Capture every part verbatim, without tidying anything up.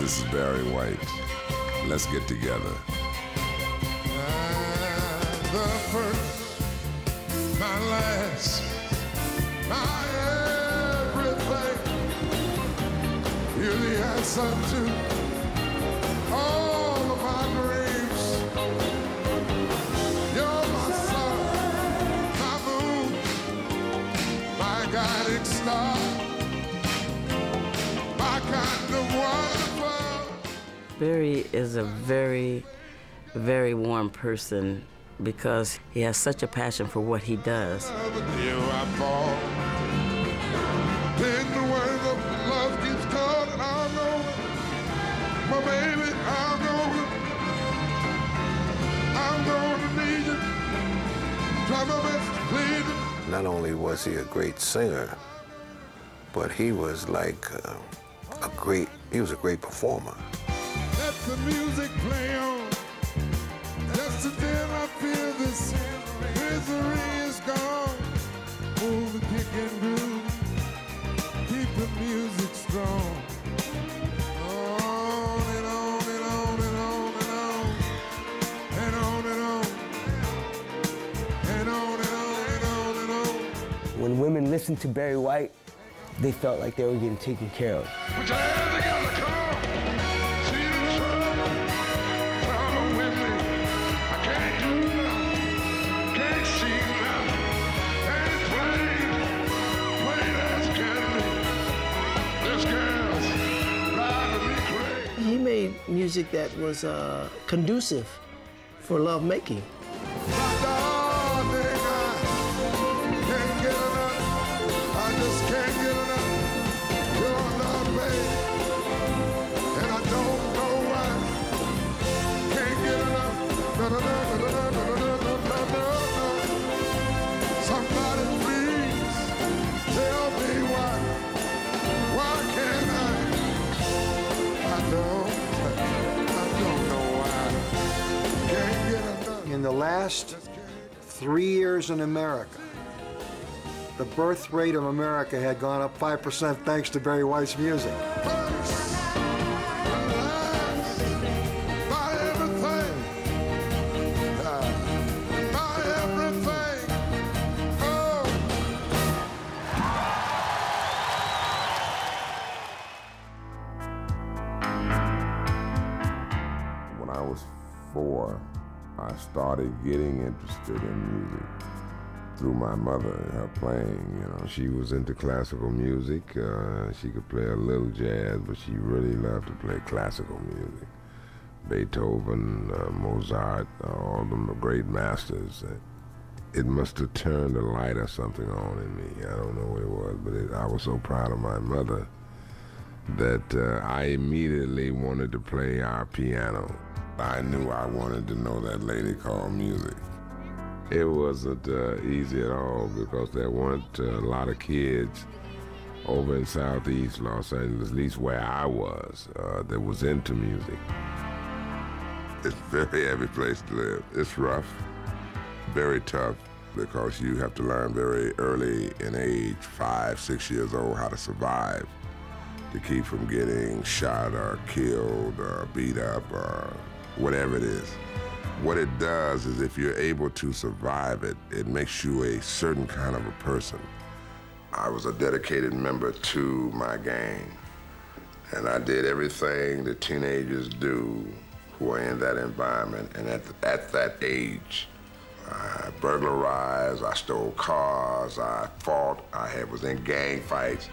This is Barry White. Let's get together. And the first, my last, my everything. You're the answer to all of my dreams. You're my sun, my moon, my guiding star, my kind of wonderful. Barry is a very, very warm person because he has such a passion for what he does. You I fall. Then the word of love keeps calling. I know it. My baby, I know it. I'm gonna need it. Try my best to please it. Not only was he a great singer, but he was like uh, a great, he was a great performer. Let the music play on. Just until I feel this misery is gone. Move the kick and groove. Keep the music strong. On and on and on and on and on. And on and on. And on and on and on and on. When women listened to Barry White, they felt like they were getting taken care of. Put your hands together, come on. See the trouble. Trouble with me. I can't do nothing. Can't see nothing. Ain't plain. Plain as can be. This girl's driving me crazy. He made music that was uh, conducive for lovemaking. My darling, I can't get enough. I just can't get enough. Your love, baby. And I don't know why. Can't get enough. No, no, no, no, no, no, no, no, no, no, no. Somebody please tell me why. Why can't I? I don't, I don't know why. Can't get enough. In the last three years in America, the birth rate of America had gone up five percent thanks to Barry White's music. When I was four, I started getting interested in music through my mother and her playing. You know, she was into classical music. Uh, she could play a little jazz, but she really loved to play classical music. Beethoven, uh, Mozart, uh, all of them, the great masters. It must have turned a light or something on in me. I don't know what it was, but it, I was so proud of my mother that uh, I immediately wanted to play our piano. I knew I wanted to know that lady called music. It wasn't uh, easy at all because there weren't uh, a lot of kids over in Southeast Los Angeles, at least where I was, uh, that was into music. It's a very heavy place to live. It's rough, very tough, because you have to learn very early in age, five, six years old, how to survive, to keep from getting shot or killed or beat up or whatever it is. What it does is if you're able to survive it, it makes you a certain kind of a person. I was a dedicated member to my gang, and I did everything that teenagers do who are in that environment. And at, at that age, I burglarized, I stole cars, I fought, I had, was in gang fights.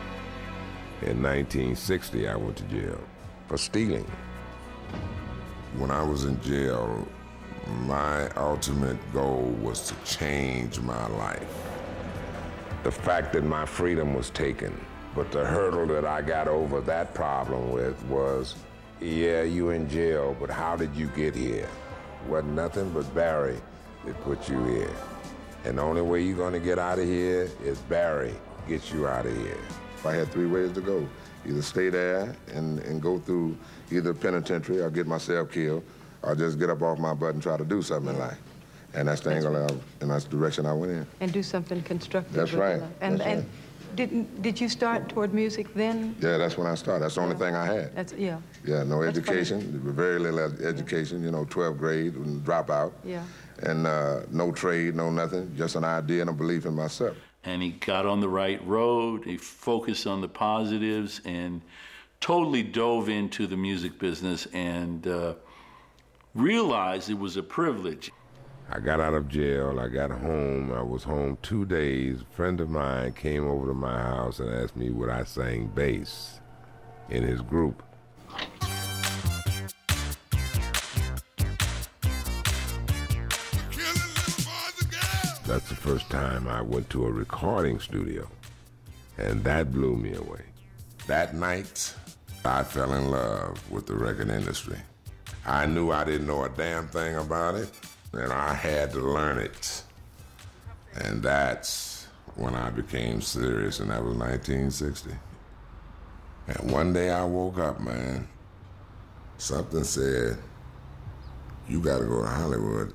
In nineteen sixty, I went to jail for stealing. When I was in jail, my ultimate goal was to change my life. The fact that my freedom was taken, but the hurdle that I got over that problem with was, yeah, you in jail, but how did you get here? Wasn't nothing but Barry that put you here. And the only way you're gonna get out of here is Barry gets you out of here. I had three ways to go. Either stay there and, and go through either penitentiary or get myself killed, or just get up off my butt and try to do something in life. And that's the angle, I, and that's the direction I went in. And do something constructive. That's right. And, that's and right. Didn't, did you start toward music then? Yeah, that's when I started. That's the only thing I had. That's, yeah. Yeah, no That's education, funny. very little ed- education, you know, twelfth grade, and drop out. Yeah. And uh, no trade, no nothing, just an idea and a belief in myself. And he got on the right road, he focused on the positives, and totally dove into the music business and uh, realized it was a privilege. I got out of jail, I got home, I was home two days. A friend of mine came over to my house and asked me would I sing bass in his group. That's the first time I went to a recording studio, and that blew me away. That night, I fell in love with the record industry. I knew I didn't know a damn thing about it, and I had to learn it. And that's when I became serious, and that was nineteen sixty. And one day I woke up, man. Something said, you gotta go to Hollywood.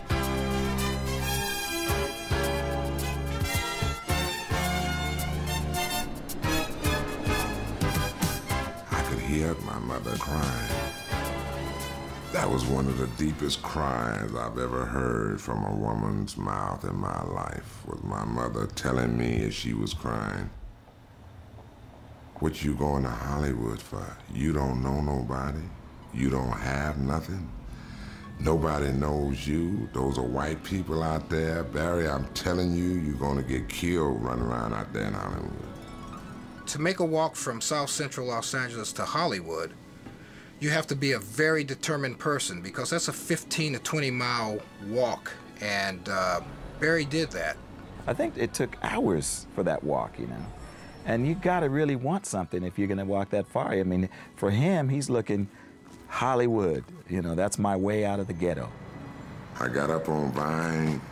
I could hear my mother crying. That was one of the deepest cries I've ever heard from a woman's mouth in my life, was my mother telling me as she was crying, what you going to Hollywood for? You don't know nobody. You don't have nothing. Nobody knows you. Those are white people out there. Barry, I'm telling you, you're gonna get killed running around out there in Hollywood. To make a walk from South Central Los Angeles to Hollywood, you have to be a very determined person, because that's a fifteen to twenty mile walk, and uh, Barry did that. I think it took hours for that walk, you know. And you gotta really want something if you're gonna walk that far. I mean, for him, he's looking Hollywood. You know, that's my way out of the ghetto. I got up on Vine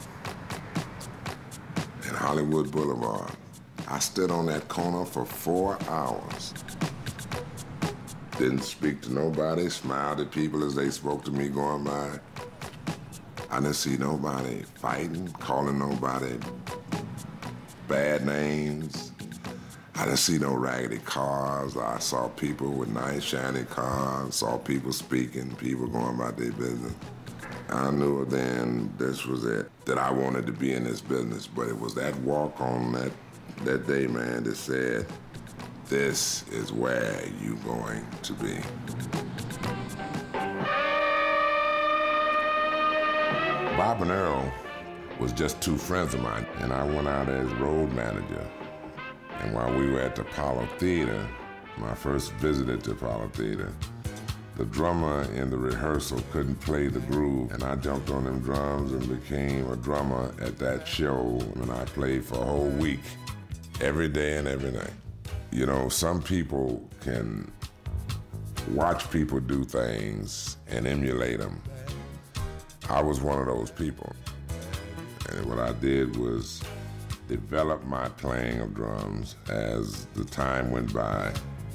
and Hollywood Boulevard. I stood on that corner for four hours. Didn't speak to nobody, smiled at people as they spoke to me going by. I didn't see nobody fighting, calling nobody bad names. I didn't see no raggedy cars. I saw people with nice, shiny cars, saw people speaking, people going about their business. I knew then this was it, that I wanted to be in this business, but it was that walk on that, that day, man, that said, this is where you're going to be. Bob and Earl was just two friends of mine, and I went out as road manager. And while we were at the Apollo Theater, my first visit to Apollo Theater, the drummer in the rehearsal couldn't play the groove, and I jumped on them drums and became a drummer at that show, and I played for a whole week, every day and every night. You know, some people can watch people do things and emulate them. I was one of those people. And what I did was develop my playing of drums as the time went by.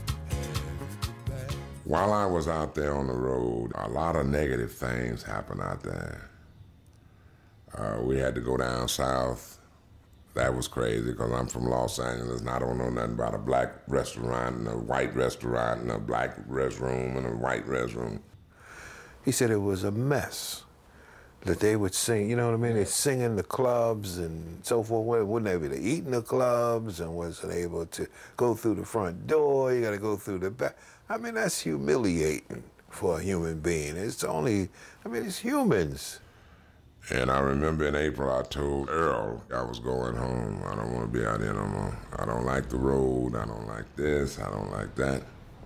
While I was out there on the road, a lot of negative things happened out there. Uh, we had to go down south. That was crazy because I'm from Los Angeles and I don't know nothing about a black restaurant and a white restaurant and a black restroom and a white restroom. He said it was a mess. That they would sing, you know what I mean? They sing in the clubs and so forth. Wouldn't able to eat in the clubs and wasn't able to go through the front door. You got to go through the back. I mean, that's humiliating for a human being. It's only, I mean, it's humans. And I remember in April, I told Earl I was going home. I don't want to be out here no more. I don't like the road. I don't like this. I don't like that.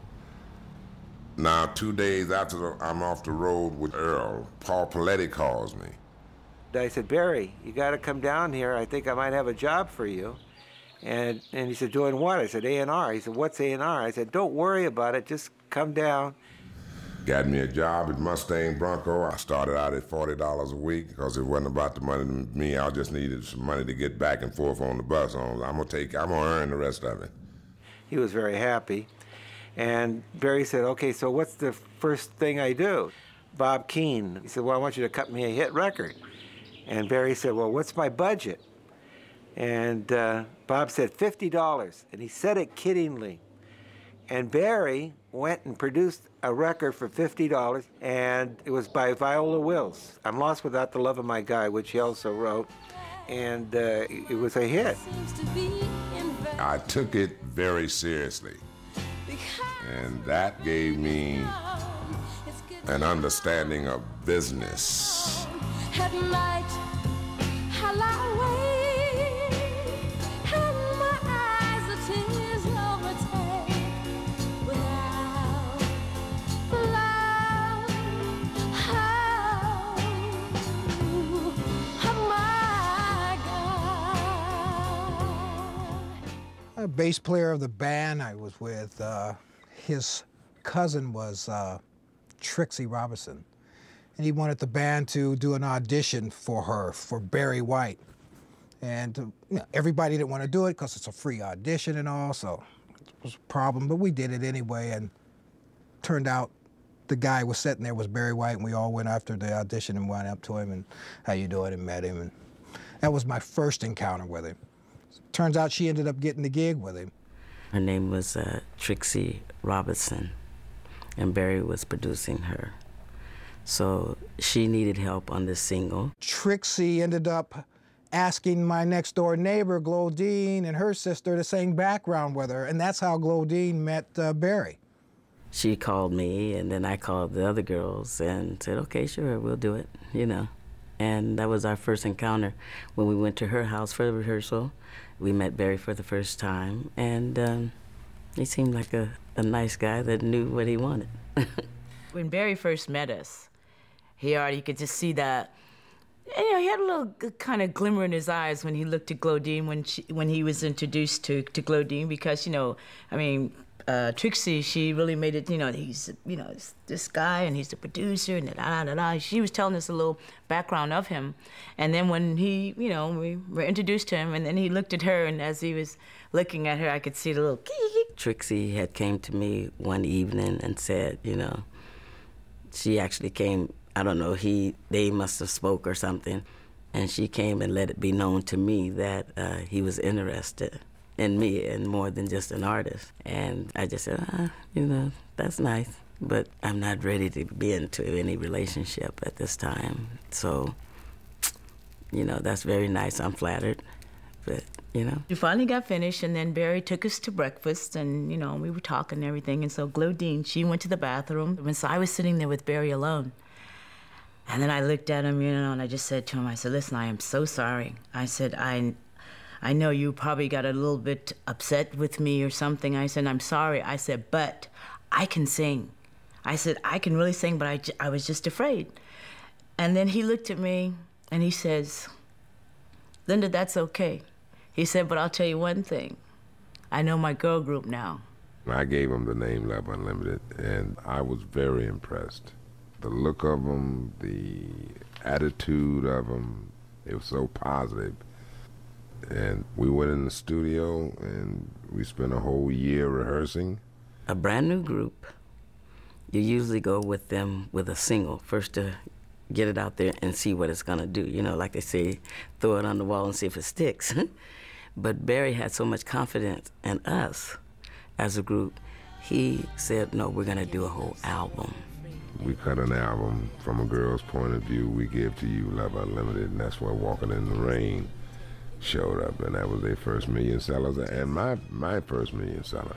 Now, two days after the, I'm off the road with Earl, Paul Paletti calls me. I said, Barry, you got to come down here. I think I might have a job for you. And and he said, doing what? I said, A and R. He said, what's A and R? I said, don't worry about it. Just come down. Got me a job at Mustang Bronco. I started out at forty dollars a week because it wasn't about the money to me. I just needed some money to get back and forth on the bus. I'm gonna take, I'm gonna earn the rest of it. He was very happy. And Barry said, okay, so what's the first thing I do? Bob Keane, he said, well, I want you to cut me a hit record. And Barry said, well, what's my budget? And uh, Bob said fifty dollars, and he said it kiddingly. And Barry went and produced a record for fifty dollars, and it was by Viola Wills, I'm Lost Without the Love of My Guy, which he also wrote, and uh, it was a hit. I took it very seriously, and that gave me an understanding of business. At night, I lie awake, and my eyes the tears overtake. Without love, oh, my God. A bass player of the band I was with, uh, his cousin was uh, Trixie Robinson. And he wanted the band to do an audition for her, for Barry White. And uh, you know, everybody didn't want to do it because it's a free audition and all, so it was a problem, but we did it anyway, and turned out the guy was sitting there was Barry White, and we all went after the audition and went up to him and how you doing, and met him, and that was my first encounter with him. Turns out she ended up getting the gig with him. Her name was uh, Trixie Robinson, and Barry was producing her. So she needed help on this single. Trixie ended up asking my next door neighbor, Glodine, and her sister to sing background with her, and that's how Glodine met uh, Barry. She called me, and then I called the other girls and said, okay, sure, we'll do it, you know. And that was our first encounter when we went to her house for the rehearsal. We met Barry for the first time, and um, he seemed like a, a nice guy that knew what he wanted. When Barry first met us, he already, you could just see that, you know, he had a little kind of glimmer in his eyes when he looked at Glodine when she, when he was introduced to, to Glodine, because, you know, I mean, uh, Trixie, she really made it, you know, he's, you know, this guy, and he's the producer, and da da da da. She was telling us a little background of him. And then when he, you know, we were introduced to him, and then he looked at her, and as he was looking at her, I could see the little kee. Trixie had came to me one evening and said, you know, she actually came, I don't know, he, they must have spoke or something, and she came and let it be known to me that uh, he was interested in me and more than just an artist. And I just said, ah, you know, that's nice, but I'm not ready to be into any relationship at this time. So, you know, that's very nice. I'm flattered, but, you know. We finally got finished, and then Barry took us to breakfast, and, you know, we were talking and everything, and so Glodine, she went to the bathroom, and so I was sitting there with Barry alone. And then I looked at him, you know, and I just said to him, I said, listen, I am so sorry. I said, I, I know you probably got a little bit upset with me or something. I said, I'm sorry. I said, but I can sing. I said, I can really sing, but I, I was just afraid. And then he looked at me, and he says, Linda, that's okay. He said, but I'll tell you one thing. I know my girl group now. I gave him the name Love Unlimited, and I was very impressed. The look of them, the attitude of them, it was so positive. And we went in the studio, and we spent a whole year rehearsing. A brand new group, you usually go with them with a single, first to get it out there and see what it's gonna do. You know, like they say, throw it on the wall and see if it sticks. But Barry had so much confidence in us as a group, he said, no, we're gonna do a whole album. We cut an album from a girl's point of view. We give to you Love Unlimited, and that's where Walking in the Rain showed up, and that was their first million sellers, and my my first million seller.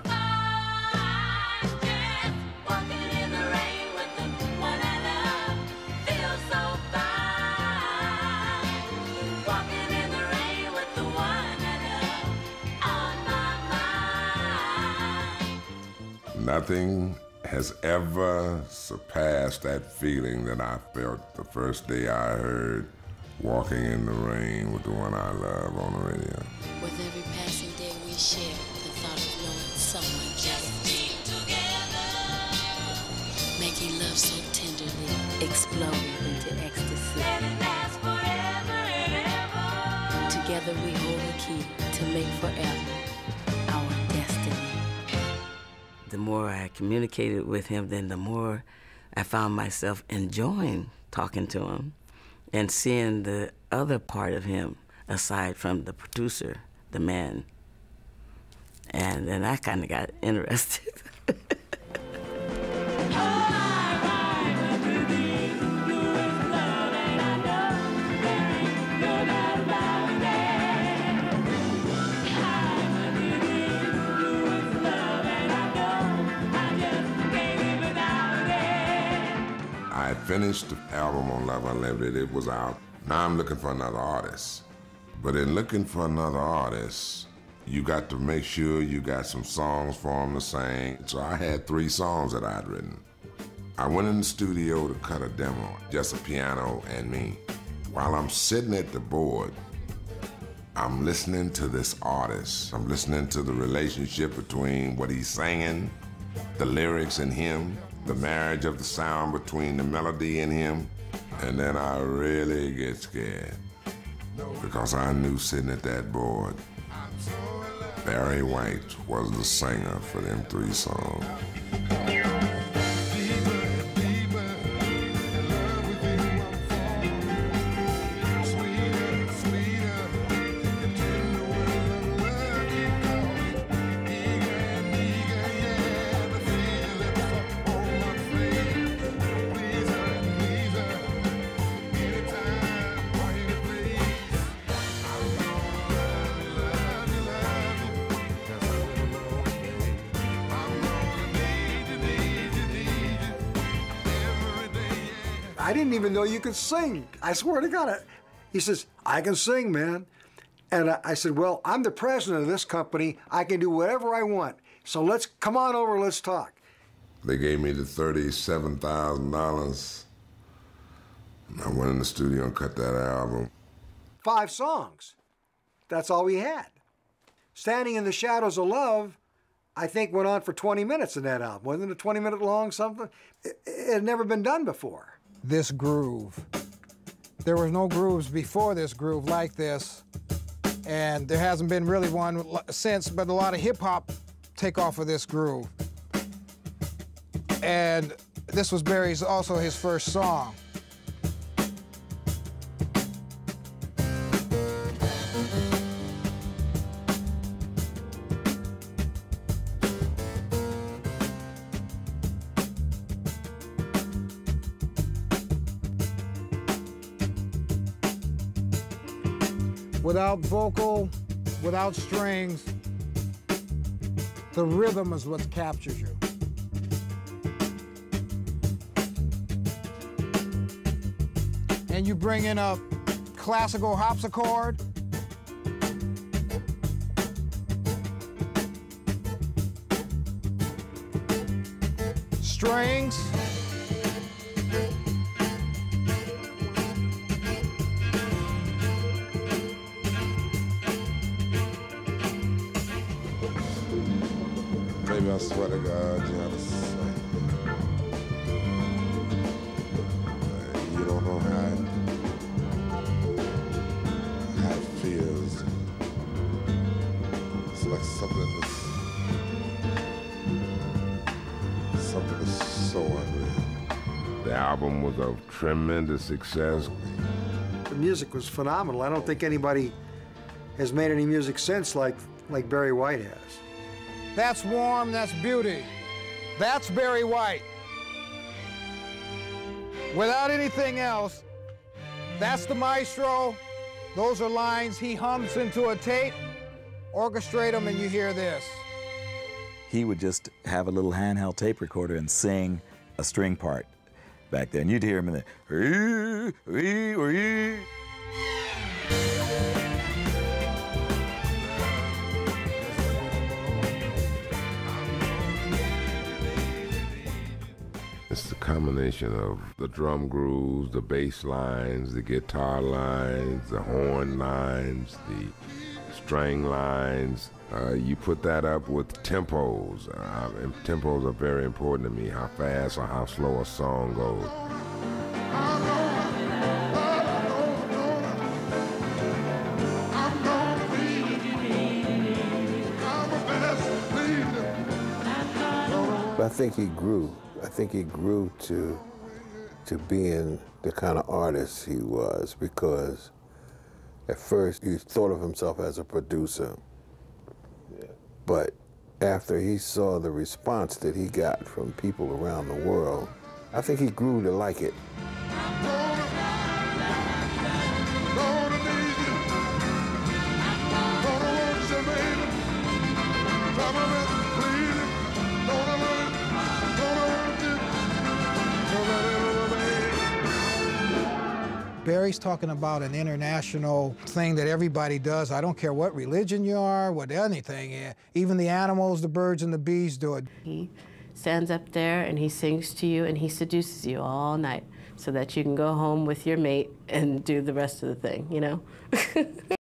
Nothing has ever surpassed that feeling that I felt the first day I heard Walking in the Rain with the One I Love on the radio. With every passing day we share, the thought of knowing someone just being together, making love so tenderly, exploding into ecstasy. Let it last forever and ever. Together we hold the key to make forever our destiny. The more I communicated with him, then the more I found myself enjoying talking to him and seeing the other part of him aside from the producer, the man. And then I kind of got interested. I had finished the album on Love Unlimited. It was out. Now I'm looking for another artist. But in looking for another artist, you got to make sure you got some songs for them to sing. So I had three songs that I'd written. I went in the studio to cut a demo, just a piano and me. While I'm sitting at the board, I'm listening to this artist. I'm listening to the relationship between what he's singing, the lyrics and him, the marriage of the sound between the melody and him, and then I really get scared because I knew sitting at that board, Barry White was the singer for them three songs. I didn't even know you could sing. I swear to God. He says, I can sing, man. And I, I said, well, I'm the president of this company. I can do whatever I want. So let's, come on over, let's talk. They gave me the thirty-seven thousand dollars. I went in the studio and cut that album. Five songs. That's all we had. Standing in the Shadows of Love, I think went on for twenty minutes in that album. Wasn't it twenty minute long something? It, it had never been done before. This groove. There were no grooves before this groove like this, and there hasn't been really one since, but a lot of hip-hop take off of this groove. And this was Barry's also his first song. Without vocal, without strings, the rhythm is what captures you. And you bring in a classical harpsichord, strings, Baby, I swear to God, you have to say. You don't know how it, how it feels. It's like something that's, something that's so unreal. The album was a tremendous success. The music was phenomenal. I don't think anybody has made any music since like, like Barry White has. That's warm, that's beauty. That's Barry White. Without anything else, that's the maestro. Those are lines he hums into a tape, orchestrate them, and you hear this. He would just have a little handheld tape recorder and sing a string part back then. You'd hear him in the... It's the combination of the drum grooves, the bass lines, the guitar lines, the horn lines, the string lines. Uh, you put that up with tempos. Uh, and tempos are very important to me, how fast or how slow a song goes. I think he grew. I think he grew to to being the kind of artist he was, because At first, he thought of himself as a producer. Yeah. But after he saw the response that he got from people around the world, I think he grew to like it. Barry's talking about an international thing that everybody does. I don't care what religion you are, what anything. Even the animals, the birds and the bees do it. He stands up there and he sings to you and he seduces you all night so that you can go home with your mate and do the rest of the thing, you know?